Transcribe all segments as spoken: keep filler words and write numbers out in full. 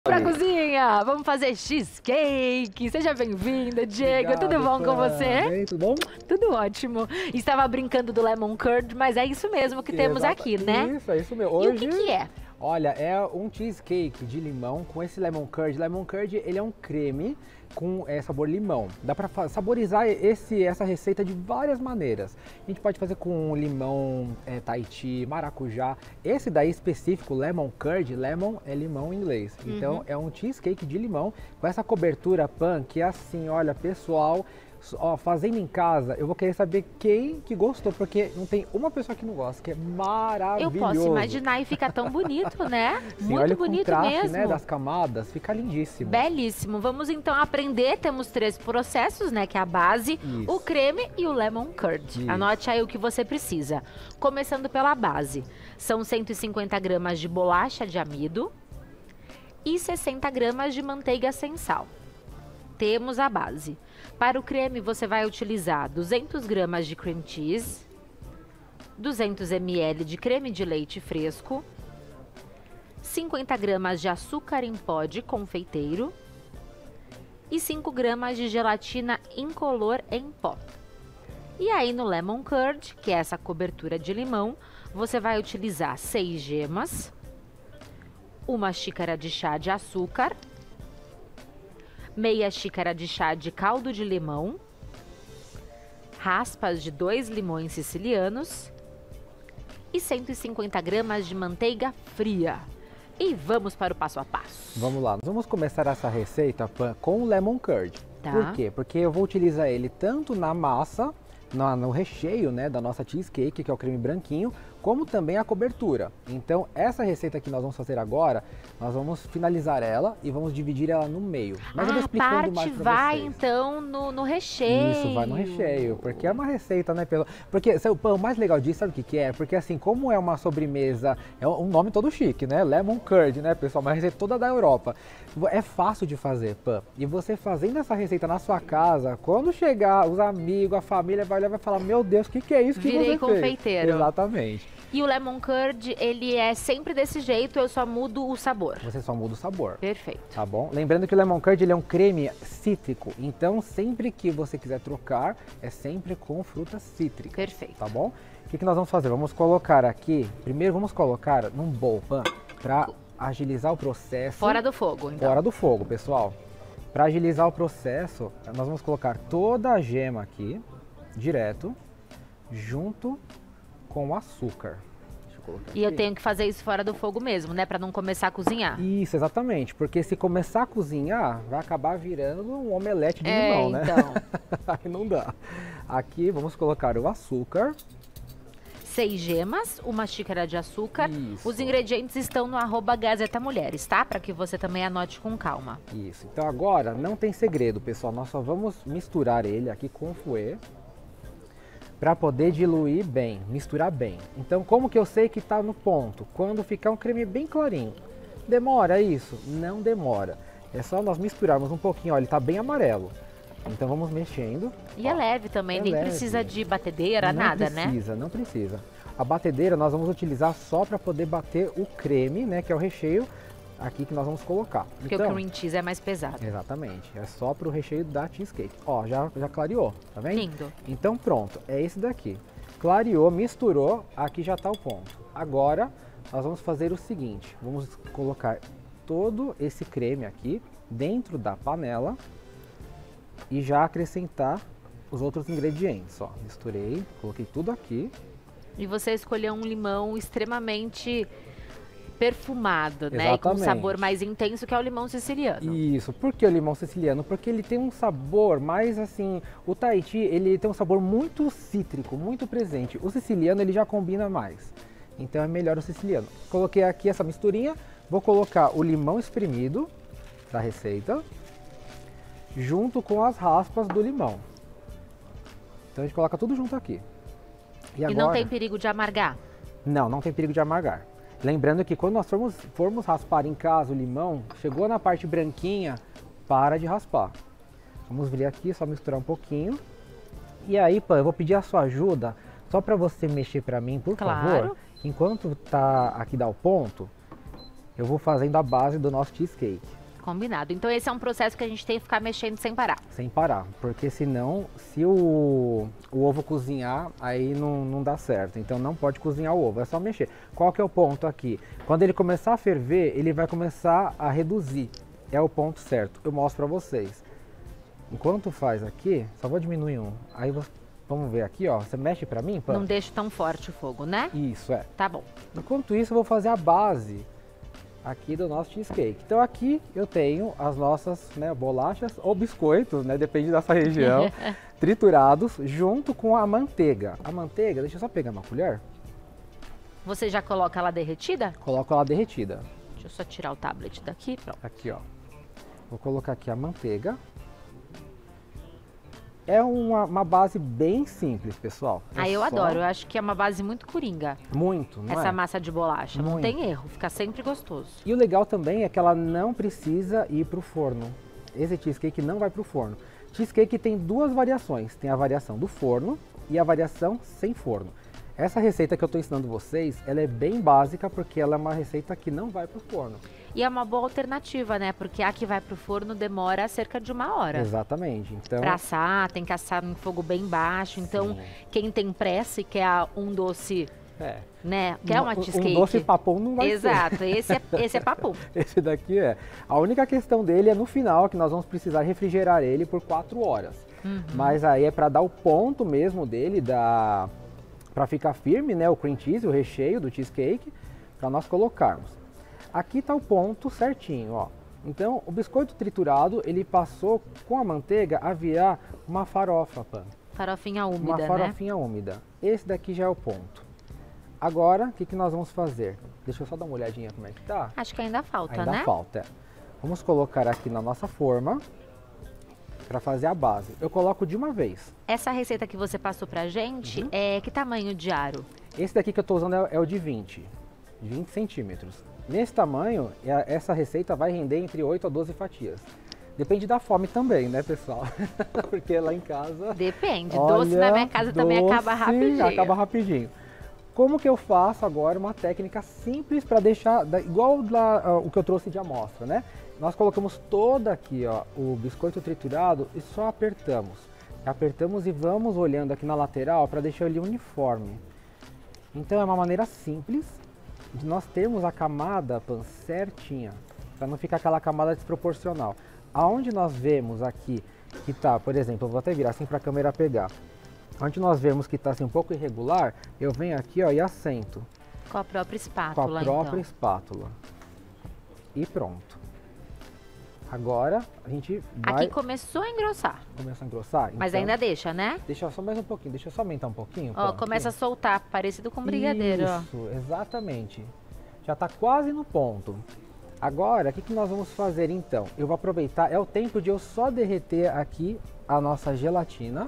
Pra cozinha, vamos fazer cheesecake. Seja bem-vinda, Diego. Obrigado, Tudo bom com você? Bem, tudo bom? Tudo ótimo. Estava brincando do lemon curd, mas é isso mesmo que temos Exato. aqui, né? Isso, é isso mesmo. E Hoje, o que que é? Olha, é um cheesecake de limão com esse lemon curd. Lemon curd, ele é um creme com é, sabor limão. Dá pra saborizar esse, essa receita de várias maneiras. A gente pode fazer com limão, é, Tahiti, maracujá. Esse daí específico, lemon curd, lemon é limão em inglês. Então Uhum. é um cheesecake de limão com essa cobertura pan que é assim, olha, pessoal, ó, fazendo em casa, eu vou querer saber quem que gostou, porque não tem uma pessoa que não gosta, que é maravilhoso. Eu posso imaginar e fica tão bonito, né? Sim, Muito olha bonito o contraste, mesmo. né, das camadas, fica lindíssimo. Belíssimo. Vamos então aprender. Temos três processos, né? Que é a base, Isso. o creme e o lemon curd. Isso. Anote aí o que você precisa. Começando pela base. São cento e cinquenta gramas de bolacha de amido e sessenta gramas de manteiga sem sal. Temos a base. Para o creme, você vai utilizar duzentas gramas de cream cheese, duzentos mililitros de creme de leite fresco, cinquenta gramas de açúcar em pó de confeiteiro e cinco gramas de gelatina incolor em pó. E aí no lemon curd, que é essa cobertura de limão, você vai utilizar seis gemas, uma xícara de chá de açúcar, meia xícara de chá de caldo de limão, raspas de dois limões sicilianos e cento e cinquenta gramas de manteiga fria. E vamos para o passo a passo. Vamos lá, nós vamos começar essa receita Pan, com o lemon curd. Tá. Por quê? Porque eu vou utilizar ele tanto na massa, na, no recheio, né, da nossa cheesecake, que é o creme branquinho, como também a cobertura. Então, essa receita que nós vamos fazer agora, nós vamos finalizar ela e vamos dividir ela no meio. Mas eu vou Ah, a explicando parte mais pra vai vocês. então no, no recheio. Isso, vai no recheio, porque é uma receita, né? Pelo... Porque sabe, o mais legal disso, sabe o que, que é? Porque assim, como é uma sobremesa, é um nome todo chique, né? Lemon curd, né, pessoal? Uma receita toda da Europa. É fácil de fazer, Pan. E você fazendo essa receita na sua casa, quando chegar os amigos, a família vai olhar e vai falar, meu Deus, o que, que é isso que Virei você fez? confeiteiro. Exatamente. E o lemon curd, ele é sempre desse jeito, eu só mudo o sabor. Você só muda o sabor. Perfeito. Tá bom? Lembrando que o lemon curd ele é um creme cítrico, então sempre que você quiser trocar, é sempre com frutas cítricas. Perfeito. Tá bom? O que, que nós vamos fazer? Vamos colocar aqui, primeiro vamos colocar num bowl, Pan, para agilizar o processo. Fora do fogo, então. Fora do fogo, pessoal. Para agilizar o processo, nós vamos colocar toda a gema aqui, direto, junto com o açúcar. Deixa eu colocar E eu aqui. tenho que fazer isso fora do fogo mesmo, né? Pra não começar a cozinhar. Isso, exatamente, porque se começar a cozinhar, vai acabar virando um omelete de É, limão, né? então. Aí não dá. Aqui vamos colocar o açúcar. Seis gemas, uma xícara de açúcar. Isso. Os ingredientes estão no arroba Gazeta Mulheres, tá? Para que você também anote com calma. Isso. Então agora não tem segredo, pessoal. Nós só vamos misturar ele aqui com o fouet para poder diluir bem, misturar bem. Então como que eu sei que está no ponto? Quando ficar um creme bem clarinho. Demora isso? Não demora. É só nós misturarmos um pouquinho, ó, ele está bem amarelo. Então vamos mexendo. E é leve também, é nem leve. precisa de batedeira, Não nada, né? Não precisa, não precisa. A batedeira nós vamos utilizar só para poder bater o creme, né, que é o recheio aqui que nós vamos colocar. Porque então, o cream cheese é mais pesado. exatamente, é só para o recheio da cheesecake. Ó, já, já clareou, tá vendo? Lindo. Então pronto, é esse daqui. Clareou, misturou, aqui já está o ponto. Agora nós vamos fazer o seguinte, vamos colocar todo esse creme aqui dentro da panela e já acrescentar os outros ingredientes, ó. Misturei, coloquei tudo aqui. E você escolheu um limão extremamente perfumado, né? E com um Exatamente. sabor mais intenso, que é o limão siciliano. Isso, por que o limão siciliano? Porque ele tem um sabor mais assim, o Tahiti, ele tem um sabor muito cítrico, muito presente. O siciliano, ele já combina mais. Então é melhor o siciliano. Coloquei aqui essa misturinha, vou colocar o limão espremido da receita, junto com as raspas do limão. Então a gente coloca tudo junto aqui. E, E agora... não tem perigo de amargar? Não, não tem perigo de amargar. Lembrando que quando nós formos, formos raspar em casa o limão, chegou na parte branquinha, para de raspar. Vamos vir aqui, só misturar um pouquinho. E aí, Pan, eu vou pedir a sua ajuda, só para você mexer para mim, por Claro. favor. Enquanto tá aqui dá o ponto, eu vou fazendo a base do nosso cheesecake. Combinado. Então esse é um processo que a gente tem que ficar mexendo sem parar. Sem parar, porque senão, se o, o ovo cozinhar, aí não, não dá certo. Então não pode cozinhar o ovo, é só mexer. Qual que é o ponto aqui? Quando ele começar a ferver, ele vai começar a reduzir. É o ponto certo. Eu mostro pra vocês. Enquanto faz aqui, só vou diminuir um. Aí você, vamos ver aqui, ó. Você mexe pra mim, Pan? Não deixa tão forte o fogo, né? Isso, é. Tá bom. Enquanto isso, eu vou fazer a base aqui do nosso cheesecake. Então aqui eu tenho as nossas, né, bolachas ou biscoitos, né, depende dessa região, triturados junto com a manteiga. A manteiga, deixa eu só pegar uma colher. Você já coloca ela derretida? Coloco ela derretida. Deixa eu só tirar o tablet daqui, pronto. Aqui, ó. Vou colocar aqui a manteiga. É uma, uma base bem simples, pessoal. É Ah, eu só- adoro. Eu acho que é uma base muito coringa. Muito, não Essa é? massa de bolacha. Não Muito. tem erro. Fica sempre gostoso. E o legal também é que ela não precisa ir para o forno. Esse cheesecake não vai para o forno. Cheesecake tem duas variações. Tem a variação do forno e a variação sem forno. Essa receita que eu estou ensinando vocês, ela é bem básica porque ela é uma receita que não vai para o forno. E é uma boa alternativa, né? Porque a que vai pro forno demora cerca de uma hora. Exatamente. Então, Pra assar, tem que assar em fogo bem baixo. Então, Sim. quem tem pressa e quer um doce, é. né? Quer uma Um- cheesecake? Um doce papum não vai ser. Exato, esse é, esse é papum. Esse daqui é. A única questão dele é no final, que nós vamos precisar refrigerar ele por quatro horas. Uhum. Mas aí é para dar o ponto mesmo dele, da... para ficar firme, né? O cream cheese, o recheio do cheesecake, para nós colocarmos. Aqui está o ponto certinho, ó. Então, o biscoito triturado, ele passou com a manteiga a virar uma farofa, Pan. Farofinha úmida, Uma né? farofinha úmida. Esse daqui já é o ponto. Agora, o que, que nós vamos fazer? Deixa eu só dar uma olhadinha como é que tá. Acho que ainda falta, Ainda né? falta. é. Vamos colocar aqui na nossa forma para fazer a base. Eu coloco de uma vez. Essa receita que você passou pra gente, Uhum. é que tamanho de aro? Esse daqui que eu estou usando é, é o de vinte, vinte centímetros. Nesse tamanho, é- essa receita vai render entre oito a doze fatias. Depende da fome também, né, pessoal? Porque lá em casa... Depende. olha, doce na minha casa também doce acaba rapidinho. Acaba rapidinho. Como que eu faço agora uma técnica simples para deixar, da- igual lá, ah, o que eu trouxe de amostra, né? Nós colocamos toda aqui, ó, o biscoito triturado e só apertamos. Apertamos e vamos olhando aqui na lateral para deixar ele uniforme. Então é uma maneira simples de nós termos a camada Pan, certinha, para não ficar aquela camada desproporcional. Aonde nós vemos aqui que tá, por exemplo, eu vou até virar assim para a câmera pegar. Onde nós vemos que está assim um pouco irregular, eu venho aqui, ó, e assento Com a própria com espátula, a própria então. espátula. E pronto. Agora a gente vai Aqui começou a engrossar, começar a engrossar. mas então, ainda deixa, né? deixa só mais um pouquinho, deixa eu só aumentar um pouquinho. Ó, Pan, começa a aqui. soltar, parecido com brigadeiro, ó. Isso, exatamente. Já está quase no ponto. Agora, o que, que nós vamos fazer então? Eu vou aproveitar, é o tempo de eu só derreter aqui a nossa gelatina.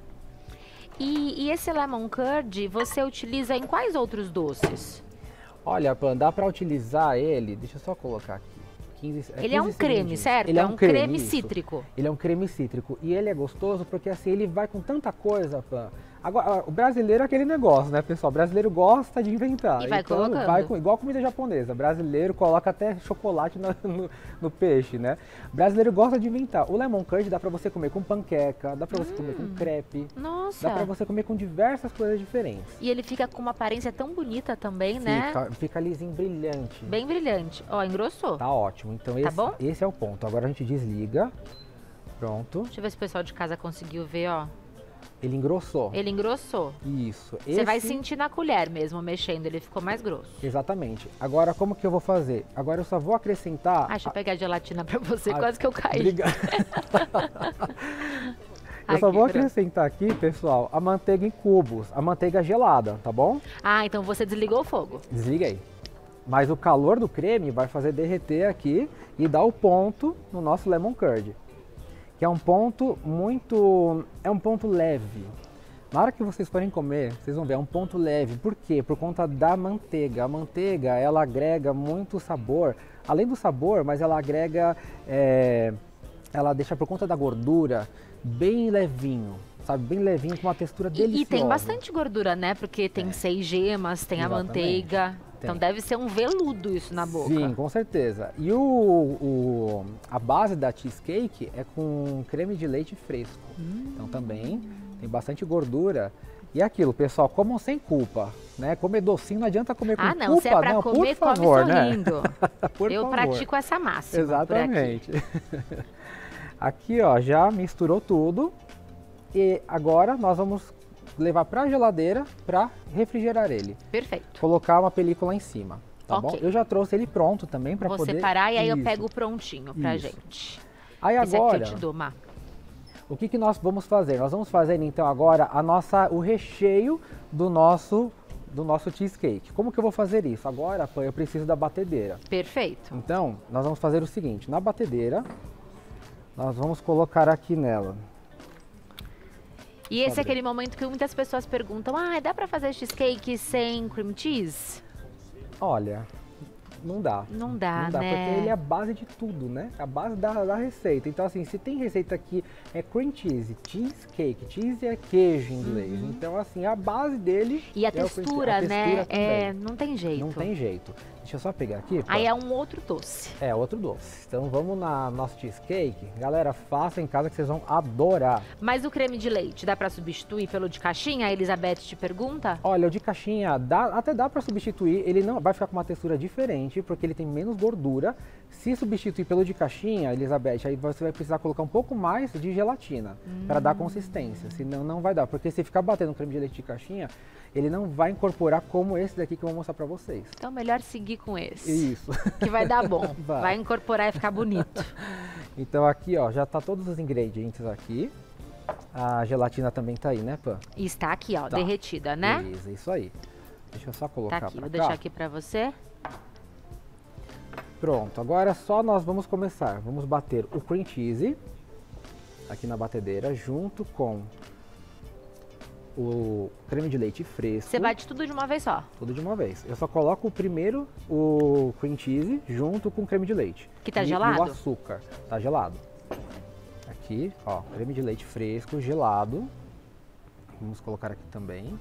E, e esse lemon curd você utiliza em quais outros doces? Olha, Pan, dá para utilizar ele, deixa eu só colocar aqui. quinze, Ele é um quinze creme, segundinhos. certo? Ele é um, creme, isso. cítrico. Ele é um creme cítrico e ele é gostoso porque assim ele vai com tanta coisa, Pan. Agora, o brasileiro é aquele negócio, né, pessoal? O brasileiro gosta de inventar. E vai então, colocando. vai com, igual comida japonesa. O brasileiro coloca até chocolate no, no, no peixe, né? O brasileiro gosta de inventar. O lemon curd dá pra você comer com panqueca, dá pra você comer com crepe, Nossa. dá pra você comer com diversas coisas diferentes. E ele fica com uma aparência tão bonita também, né? Fica, fica lisinho, brilhante. Bem brilhante. Ó, engrossou. Tá ótimo. Então esse, bom? esse é o ponto. Agora a gente desliga. Pronto. Deixa eu ver se o pessoal de casa conseguiu ver, ó. Ele engrossou. Ele engrossou. Isso. Você vai Esse- sentir na colher mesmo, mexendo, ele ficou mais grosso. Exatamente. Agora, como que eu vou fazer? Agora eu só vou acrescentar... Ah, deixa eu pegar a gelatina pra você, Ah, quase que eu caí. Obrigado. Eu só Aqui, vou pronto. acrescentar aqui, pessoal, a manteiga em cubos, a manteiga gelada, tá bom? Ah, então você desligou o fogo. Desliguei. Mas o calor do creme vai fazer derreter aqui e dar o ponto no nosso lemon curd. Que é um ponto muito... é um ponto leve. Na hora que vocês forem comer, vocês vão ver, é um ponto leve. Por quê? Por conta da manteiga. A manteiga, ela agrega muito sabor. Além do sabor, mas ela agrega... é, ela deixa por conta da gordura bem levinho. Sabe? Bem levinho, com uma textura E, deliciosa. e tem bastante gordura, né? Porque tem seis gemas, tem a Exatamente. manteiga. Então deve ser um veludo isso na boca. Sim, com certeza. E o, o, a base da cheesecake é com creme de leite fresco. Hum. Então também tem bastante gordura. E aquilo, pessoal, comam sem culpa, né? Comer docinho não adianta comer com culpa, ah, não, se é pra não, comer, por favor, come sorrindo. Né? Por Eu favor. pratico essa máxima. Exatamente. Aqui. Aqui, ó, já misturou tudo. E agora nós vamos levar para a geladeira para refrigerar ele. Perfeito. Colocar uma película em cima, tá okay. bom? Eu já trouxe ele pronto também para poder... Vou separar e aí Isso. eu pego o prontinho pra Isso. gente. Aí Esse agora, aqui eu te dou, Má. O que, que nós vamos fazer? Nós vamos fazer então agora a nossa, o recheio do nosso, do nosso cheesecake. Como que eu vou fazer isso? Agora, eu preciso da batedeira. Perfeito. Então, nós vamos fazer o seguinte, na batedeira, nós vamos colocar aqui nela. E esse é aquele momento que muitas pessoas perguntam, ah, dá pra fazer cheesecake sem cream cheese? Olha, não dá. Não dá, não dá, né? Porque ele é a base de tudo, né? A base da, da receita. Então, assim, se tem receita aqui é cream cheese, cheesecake. Cheese é queijo em inglês. Uhum. Então, assim, a base dele E a é textura, o cream cheese. A né? textura É, não tem jeito. Não tem jeito. Deixa eu só pegar aqui. Aí pô. é um outro doce. É, outro doce. Então, vamos na nosso cheesecake. Galera, faça em casa que vocês vão adorar. Mas o creme de leite, dá pra substituir pelo de caixinha? A Elizabeth te pergunta? Olha, o de caixinha dá, até dá pra substituir. Ele não vai ficar com uma textura diferente, porque ele tem menos gordura. Se substituir pelo de caixinha, Elizabeth, aí você vai precisar colocar um pouco mais de gelatina hum. para dar consistência. Senão não vai dar, porque se ficar batendo creme de leite de caixinha, ele não vai incorporar como esse daqui que eu vou mostrar pra vocês. Então melhor seguir com esse. Isso. Que vai dar bom. Vai, vai incorporar e ficar bonito. Então aqui, ó, já tá todos os ingredientes aqui. A gelatina também tá aí, né, Pan? E está aqui, ó, tá. derretida, né? Beleza, isso aí. Deixa eu só colocar tá aqui, pra vou cá. deixar aqui pra você. Pronto, agora só nós vamos começar. Vamos bater o cream cheese aqui na batedeira junto com o creme de leite fresco. Você bate tudo de uma vez só? Tudo de uma vez. Eu só coloco o primeiro o cream cheese junto com o creme de leite. Que tá e, gelado? E o açúcar. Tá gelado. Aqui, ó, creme de leite fresco, gelado. Vamos colocar aqui também.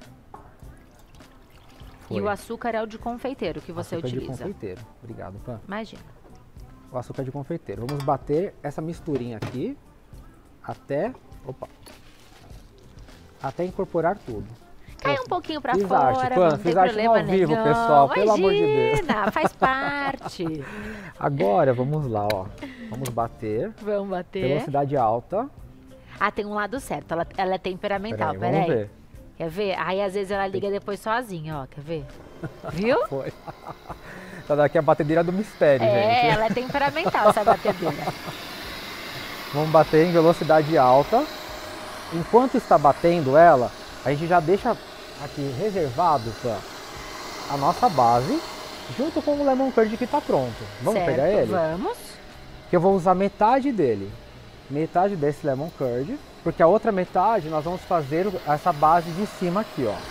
Foi. E o açúcar é o de confeiteiro que você açúcar utiliza? de confeiteiro. Obrigado, Pan. Imagina. O açúcar de confeiteiro. Vamos bater essa misturinha aqui até... Opa! Até incorporar tudo. Cai um pouquinho pra fiz fora, arte, Pan, não tem fiz arte problema ao vivo, nenhum. pessoal, Imagina, pelo amor de Deus. faz parte. Agora, vamos lá, ó. Vamos bater. Vamos bater. Velocidade alta. Ah, tem um lado certo, ela, ela é temperamental, Peraí, peraí. vamos ver. Quer ver? Aí às vezes ela liga depois sozinha, ó, quer ver? Viu? Foi. Tá daqui a batedeira do mistério, É, gente. ela é temperamental, essa batedeira. Vamos bater em velocidade alta. Enquanto está batendo ela, a gente já deixa aqui reservado pra a nossa base, junto com o lemon curd que está pronto. Vamos certo, pegar ele? Vamos. Que eu vou usar metade dele. Metade desse lemon curd, porque a outra metade nós vamos fazer essa base de cima aqui, ó.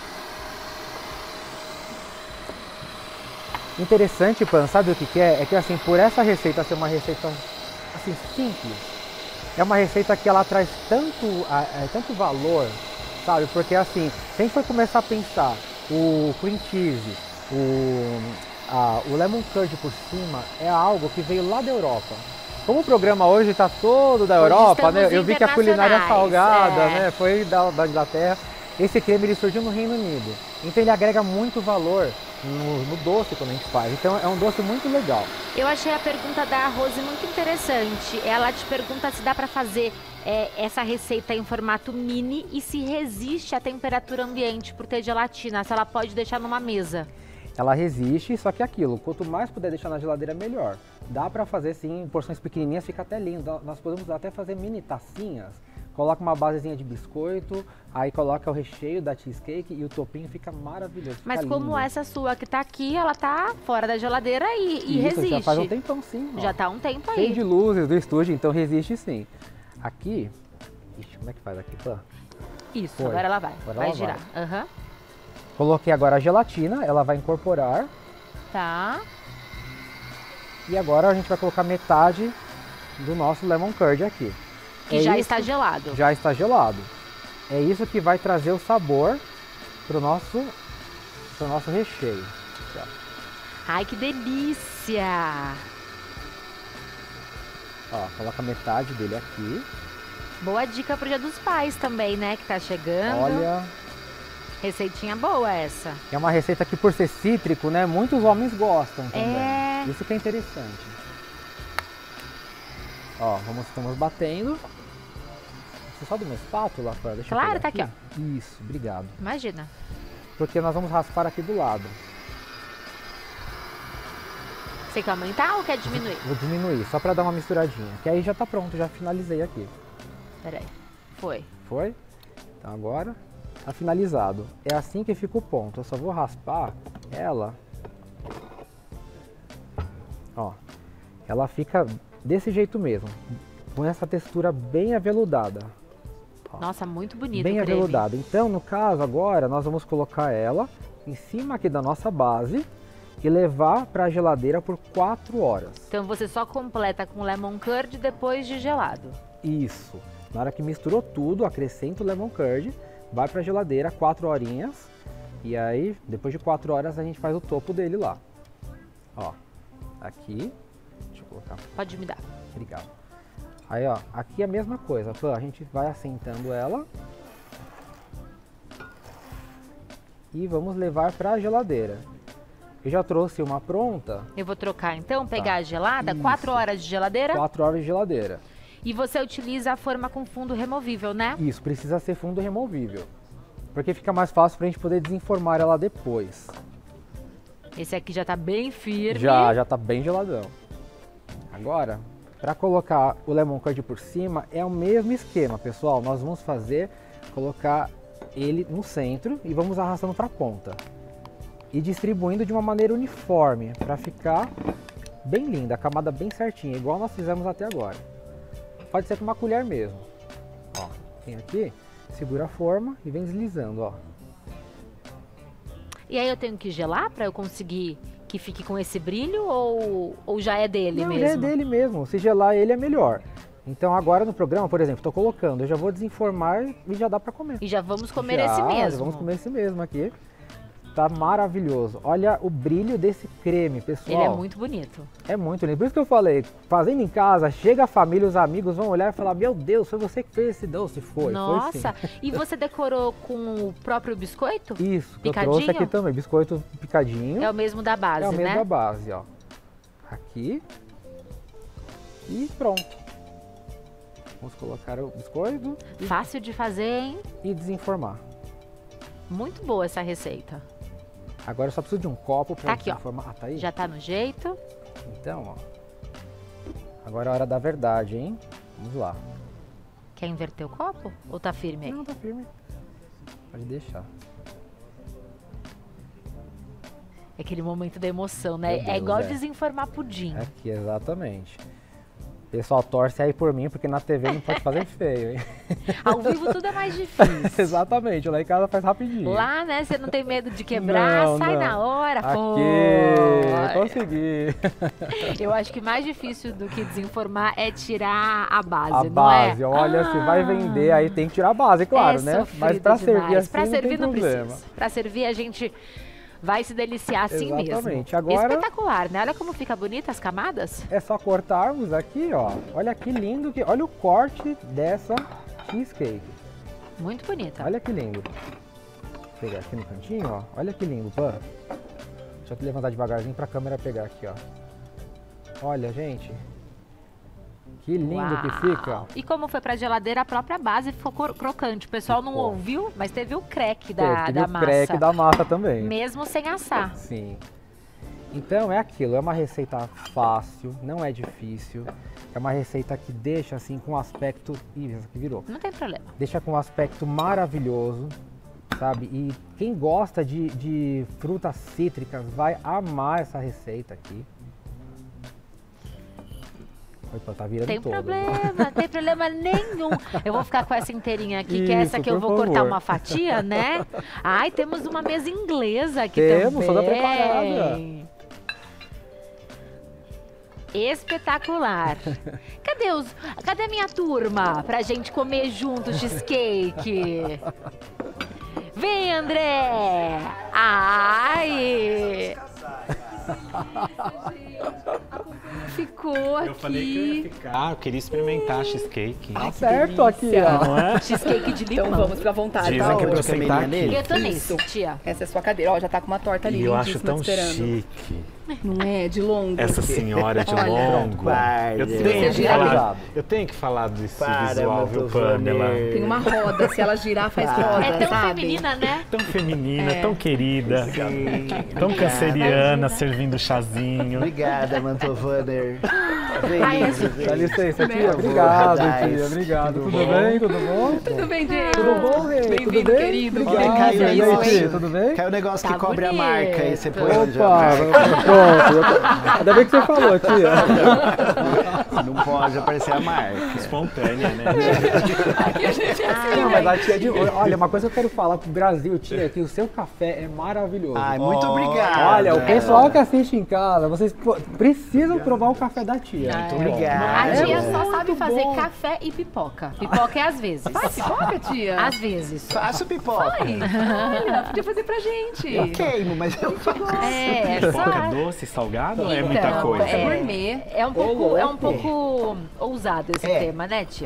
Interessante, Pan, sabe o que que é? É que assim, por essa receita ser uma receita assim simples, é uma receita que ela traz tanto, é, tanto valor, sabe? Porque assim, se a gente for começar a pensar o cream cheese, o, a, o lemon curd por cima, é algo que veio lá da Europa. Como o programa hoje está todo da Hoje Europa, né? Eu vi que a culinária internacionais, salgada, é. né? Foi da, da Inglaterra. Esse creme ele surgiu no Reino Unido. Então ele agrega muito valor no, no doce quando a gente faz. Então é um doce muito legal. Eu achei a pergunta da Rose muito interessante. Ela te pergunta se dá para fazer é, essa receita em formato mini e se resiste à temperatura ambiente por ter gelatina, se ela pode deixar numa mesa. Ela resiste, só que é aquilo, quanto mais puder deixar na geladeira, melhor. Dá pra fazer sim, em porções pequenininhas, fica até lindo. Nós podemos até fazer mini tacinhas. Coloca uma basezinha de biscoito, aí coloca o recheio da cheesecake e o topinho fica maravilhoso. Fica Mas como lindo. essa sua que tá aqui, ela tá fora da geladeira e, e Isso, resiste. já faz um tempão sim. Ó. Já tá um tempo aí. Cheio de luzes do estúdio, então resiste sim. Aqui, ixi, como é que faz aqui, Pan? Isso, Foi. agora ela vai, Agora vai ela girar. Aham. Coloquei agora a gelatina, ela vai incorporar. Tá. E agora a gente vai colocar metade do nosso lemon curd aqui. Que É já isso, está gelado. Já está gelado. É isso que vai trazer o sabor pro nosso, pro nosso recheio. aqui, ó. Ai, que delícia! Ó, coloca metade dele aqui. Boa dica pro Dia dos Pais também, né? Que tá chegando. Olha, Receitinha boa essa. é uma receita que por ser cítrico, né, muitos homens gostam também. É. Isso que é interessante. Ó, vamos, estamos batendo. Você só de uma espátula, Fran? Deixa eu Claro, pegar tá aqui, ó. Isso, obrigado. Imagina. Porque nós vamos raspar aqui do lado. Você quer aumentar ou quer diminuir? Vou diminuir, só pra dar uma misturadinha. Que aí já tá pronto, já finalizei aqui. Peraí. Foi. Foi? Então agora tá finalizado. É assim que fica o ponto. Eu só vou raspar ela. Ó, ela fica desse jeito mesmo, com essa textura bem aveludada. Ó, Nossa, muito bonito bem o creme. aveludada. Então, no caso agora, nós vamos colocar ela em cima aqui da nossa base e levar para a geladeira por quatro horas. Então você só completa com lemon curd depois de gelado. Isso. Na hora que misturou tudo, acrescenta o lemon curd, vai para a geladeira quatro horinhas e aí, depois de quatro horas, a gente faz o topo dele lá. Ó, aqui, deixa eu colocar. Pode me dar. Obrigado. Aí, ó, aqui é a mesma coisa, a gente vai assentando ela e vamos levar para a geladeira. Eu já trouxe uma pronta. Eu vou trocar então, pegar Tá. a gelada, Isso. quatro horas de geladeira. quatro horas de geladeira. E você utiliza a forma com fundo removível, né? Isso, precisa ser fundo removível. Porque fica mais fácil pra gente poder desenformar ela depois. Esse aqui já tá bem firme. Já, já tá bem geladão. Agora, para colocar o lemon curd por cima, é o mesmo esquema, pessoal. Nós vamos fazer, colocar ele no centro e vamos arrastando para a ponta. E distribuindo de uma maneira uniforme, para ficar bem linda, a camada bem certinha, igual nós fizemos até agora. Pode ser com uma colher mesmo. Ó, tem aqui, segura a forma e vem deslizando, ó. E aí eu tenho que gelar para eu conseguir que fique com esse brilho ou, ou já é dele Não, mesmo? já é dele mesmo. Se gelar ele é melhor. Então agora no programa, por exemplo, estou colocando, eu já vou desenformar e já dá para comer. E já vamos comer Já, esse já mesmo. vamos comer esse mesmo aqui. Tá maravilhoso. Olha o brilho desse creme, pessoal. Ele é muito bonito. É muito lindo. Por isso que eu falei, fazendo em casa, chega a família, os amigos vão olhar e falar, meu Deus, foi você que fez esse doce. Foi, Nossa, foi sim. e você decorou com o próprio biscoito? Isso, que eu Picadinho? trouxe aqui também, biscoito picadinho. É o mesmo da base, É o mesmo né? da base, ó. Aqui. E pronto. Vamos colocar o biscoito e, Fácil de fazer, hein? e desenformar. Muito boa essa receita. Agora eu só preciso de um copo para Tá aqui, ó. desenformar. Ah, tá aí? Já tá no jeito. Então, ó. Agora é a hora da verdade, hein? Vamos lá. Quer inverter o copo? Ou tá firme aí? Não, tá firme. Pode deixar. É aquele momento da emoção, né? Meu é igual Deus, é. desenformar pudim. Aqui, exatamente. O pessoal torce aí por mim, porque na T V não pode fazer feio, hein? Ao vivo tudo é mais difícil. Exatamente, lá em casa faz rapidinho. Lá, né, você não tem medo de quebrar, Não, sai não. na hora, pô. Aqui, consegui. Eu acho que mais difícil do que desenformar é tirar a base, A não base, é? olha, Ah, se vai vender, aí tem que tirar a base, claro, é né? Mas sofrido pra servir demais. assim Pra não servir tem não problema. precisa. Pra servir a gente vai se deliciar assim mesmo. Exatamente. Agora- Espetacular, né? Olha como fica bonita as camadas. É só cortarmos aqui, ó. Olha que lindo, que, olha o corte dessa cheesecake. Muito bonita. Olha que lindo. Vou pegar aqui no cantinho, ó. Olha que lindo, pã. Deixa eu levantar devagarzinho pra câmera pegar aqui, ó. Olha, gente. Que lindo Uau. que fica. E como foi pra geladeira, a própria base ficou cro- crocante. O pessoal não Ficou. ouviu, mas teve o crack da, Teve da o massa. crack da massa também. Mesmo sem assar. Sim. Então é aquilo, é uma receita fácil, não é difícil. É uma receita que deixa assim com um aspecto... Ih, essa aqui virou. Não tem problema. Deixa com um aspecto maravilhoso, sabe? E quem gosta de, de frutas cítricas vai amar essa receita aqui. Opa, tá virando Tem todo. problema, tem problema nenhum. Eu vou ficar com essa inteirinha aqui, que é essa Isso, que eu por vou cortar favor. uma fatia, né? Ai, temos uma mesa inglesa aqui Temos, também. toda preparada. Espetacular. Cadê os, cadê a minha turma pra gente comer junto cheesecake? Vem, André! Ai! Ficou aqui. Eu falei que eu ia ficar, eu queria experimentar cheesecake. Tá certo aqui, ó. Não é? Cheesecake de limão. Então vamos ficar à vontade. Dizem Tá que é pra ótimo. eu sentar aqui. Eu tô nisso, Isso. tia. Essa é a sua cadeira. Ó, já tá com uma torta ali, E eu acho lindíssima, tão te esperando. chique. Não é? De longo. Essa senhora de Olha. longo. Guarda. Eu Você tenho, que gira falar, eu tenho que falar desse Para, visual, viu, Mantovani. Pamela? Tem uma roda, se ela girar, faz roda, É tão sabe? feminina, né? Tão feminina, É. tão querida, Sim. tão canceriana, servindo chazinho. Obrigada, Mantovani. Ai, Dá licença, tia. Meu Obrigado, Deus. tia. Obrigado. Tudo Tudo bom? bem? Tudo bom? Tudo bem, Diego? Tudo bom, Rei? Tudo Bem-vindo, bem? querido. Obrigado. Caiu E o aí, negócio. tia, tudo bem? Caiu o negócio Tá que cobre bonito. a marca aí, você põe onde a Opa, marca. pronto. eu- Ainda bem que você falou, tia. Não pode aparecer a marca. Espontânea, né? Aqui a gente é assim, Não, né? mas a tia de... Olha, uma coisa que eu quero falar pro Brasil, tia, é que o seu café é maravilhoso. Ai, muito Oh, obrigado. Olha, o pessoal que assiste em casa, vocês pô, precisam provar o café da tia. Muito A obrigado. tia É só sabe muito fazer bom. café e pipoca. Pipoca é às vezes. Faz pipoca, tia? Às vezes. Faço pipoca. Olha, podia fazer pra gente. Eu queimo, mas eu faço. É, Pipoca só... doce, salgado ou é Então, muita coisa? É gourmet. É um pouco, louco. é um pouco ousado esse É. tema, né, tia?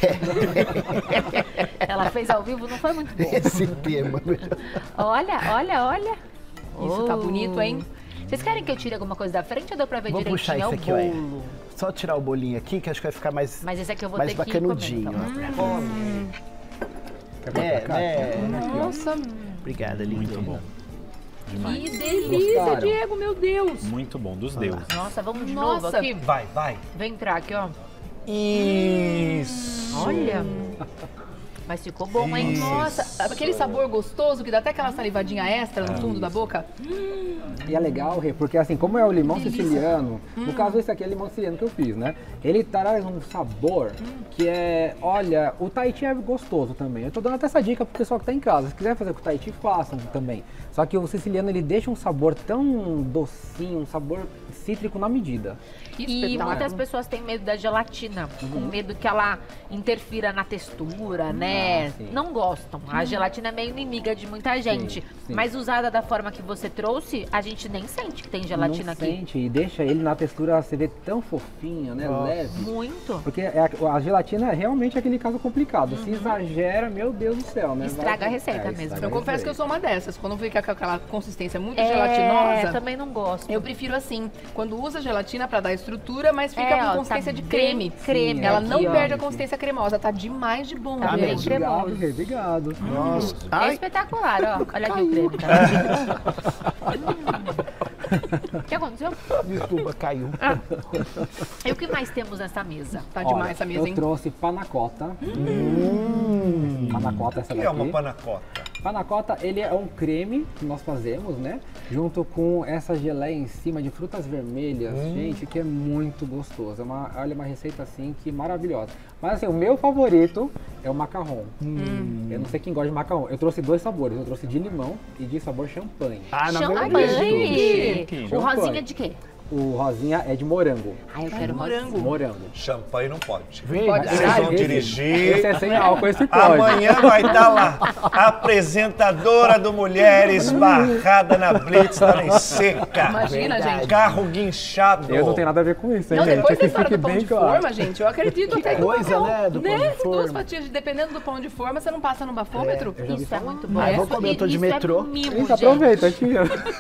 Ela fez ao vivo, não foi muito bom. Esse tema. Olha, olha, olha. Isso tá Oh. bonito, hein? Vocês querem que eu tire alguma coisa da frente ou deu pra ver Vou direitinho? puxar É isso o aqui, olha. bolo. Só tirar o bolinho aqui, que acho que vai ficar mais, Mas esse aqui eu vou mais ter que comer, bacanudinho. então. Quer vir É, pra cá? né? Nossa, Obrigada, linda. Muito bom. Demais. que delícia, Gostaram? Diego, meu Deus. Muito bom, dos deuses. Nossa, vamos de Nossa. novo aqui? Vai, vai. Vem entrar aqui, ó. Isso. Olha. Mas ficou bom, hein? Nossa, aquele sabor gostoso que dá até aquela salivadinha extra no fundo da boca. E é legal, Rê, porque assim, como é o limão siciliano, no caso esse aqui é limão siciliano que eu fiz, né? Ele traz um sabor que é, olha, o Tahiti é gostoso também. Eu tô dando até essa dica pro pessoal que tá em casa. Se quiser fazer com o Tahiti, façam também. Só que o siciliano, ele deixa um sabor tão docinho, um sabor cítrico na medida. E Espetacular. muitas pessoas têm medo da gelatina, com medo que ela interfira na textura, né? Ah, sim. Não gostam. A gelatina é meio inimiga de muita gente. sim. Mas usada da forma que você trouxe, a gente nem sente que tem gelatina Não aqui. sente e deixa ele na textura, você vê tão fofinho, né? Leve. Muito. Porque é a, a gelatina é realmente aquele caso complicado. Se exagera, meu Deus do céu, né? Estraga a receita é, mesmo. estraga Eu a confesso que eu receita. sou uma dessas. Quando fica com aquela consistência muito É, gelatinosa, também não gosto. eu prefiro assim. Quando usa gelatina pra dar estrutura, mas fica É, com ó, consistência tá de bem creme. creme Ela aqui, não ó. perde a consistência cremosa. Tá demais de bom, Tá Diego. bem Obrigado, cremoso. Rê, obrigado. Nossa. É Ai, espetacular, ó. Olha aqui o creme. Tá? Hum. O que aconteceu? desculpa, caiu. E o que mais temos nessa mesa? Tá Olha, demais essa mesa, eu hein? trouxe panacota. Panacota essa O que daqui. é uma panacota? Panacota, ele é um creme que nós fazemos, né? Junto com essa geleia em cima de frutas vermelhas, gente, que é muito gostoso. É uma, olha, uma receita assim que maravilhosa. Mas assim, o meu favorito é o macarrão. Eu não sei quem gosta de macarrão. Eu trouxe dois sabores. Eu trouxe de limão e de sabor champanhe. Ah, na Champanhe! Chique. O rosinha de quê? O rosinha é de morango. Ai, eu quero morango. Morango. Champanhe não pode. Pode Vocês ser. vão esse- dirigir. Esse é sem álcool, esse pode. Amanhã vai estar lá a apresentadora do Mulheres barrada na Blitz, lá em Seca. Imagina, Verdade. gente. Carro guinchado. Eu não tenho nada a ver com isso, hein, Não, gente? depois Que da história fique do pão bem de claro. forma, gente, eu acredito até que o coisa, macarrão, né, do pão de Duas forma. fatias, de- dependendo do pão de forma, você não passa no bafômetro? Eu já vi Isso é falar. muito bom. Ah, eu vou Isso- comer, eu tô de isso é metrô. mimo, Gente, gente. aproveita, tia.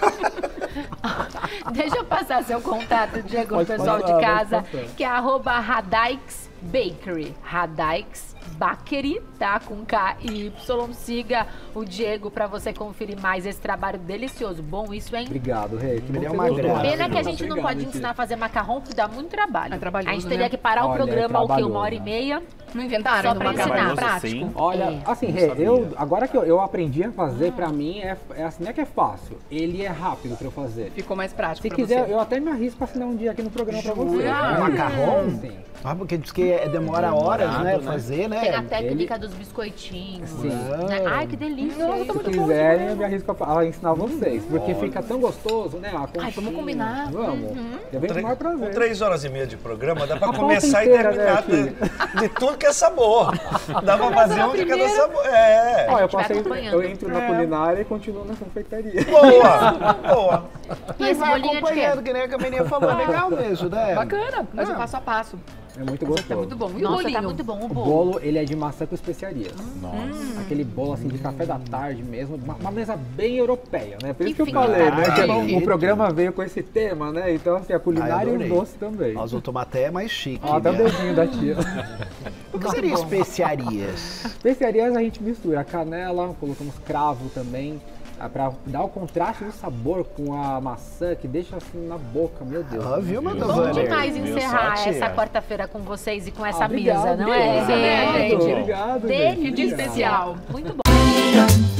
Deixa eu passar seu contato, Diego, pro Pode pessoal passar, de casa, pode passar. que é arroba Radikes Bakery. Radikes Bakery, tá? Com K e Y. Siga o Diego pra você conferir mais esse trabalho delicioso. Bom isso, hein? Obrigado, Rei. Que Me bom deu que uma você gostou. grana. Pena que a gente não Obrigado, pode tia. ensinar a fazer macarrão, que dá muito trabalho. É trabalhoso, a gente teria né? que parar o Olha, é programa, o quê? Uma hora e trabalhoso. meia. Não inventaram Só do pra macarrão ensinar. prático? Sim. Olha, É. assim, Rê, eu, agora que eu, eu aprendi a fazer, pra mim, é, é assim, não é que é fácil. Ele é rápido pra eu fazer. Ficou mais prático Se pra quiser, você. eu até me arrisco pra assinar um dia aqui no programa pra você. Jura? É. Macarrão? Sim. Ah, porque diz que é- demora horas, né, fazer, né? né? Tem a técnica Ele- dos biscoitinhos. Sim. Né? Ai, que delícia. Nossa, isso. tá Se muito bom quiserem, eu me arrisco a a ensinar vocês. Porque Olha. fica tão gostoso, né? A Ai, vamos conchinha. combinar. Vamos. Eu venho com o maior Com prazer. três horas e meia de programa, dá pra A pauta começar inteira, e terminar né, de, de tudo que é sabor. Dá pra fazer um de cada sabor. É. Ó, eu, vai posso, acompanhando. eu entro na É. culinária e continuo na confeitaria. Boa, boa. E E esse vai bolinho é de quê? acompanhando, que nem a Camilinha falou, é legal mesmo, né? Bacana, mas o Não. passo a passo. É muito Tá gostoso. muito bom. E o Nossa, bolinho? tá muito bom o O bolo. bolo, ele é de maçã com especiarias. Nossa. Aquele bolo assim de café da tarde mesmo, uma, uma mesa bem europeia, né? Por isso Que que eu falei, né? fininho. Que o, o programa veio com esse tema, né? Então, assim, a culinária e adorei. os doces também. Nós vamos tomar até mais chique. Ó, até o né? dedinho da tia. O que seria especiarias? Especiarias a gente mistura canela, colocamos cravo também, ah, pra dar o contraste do sabor com a maçã, que deixa assim na boca, meu Deus. Ó, viu, Manda Bom Vander? demais Viu encerrar só, tia? essa quarta-feira com vocês e com essa Ah, obrigado, mesa, não é? obrigado, É, gente. Obrigado, Delícia. gente. Especial. Muito bom.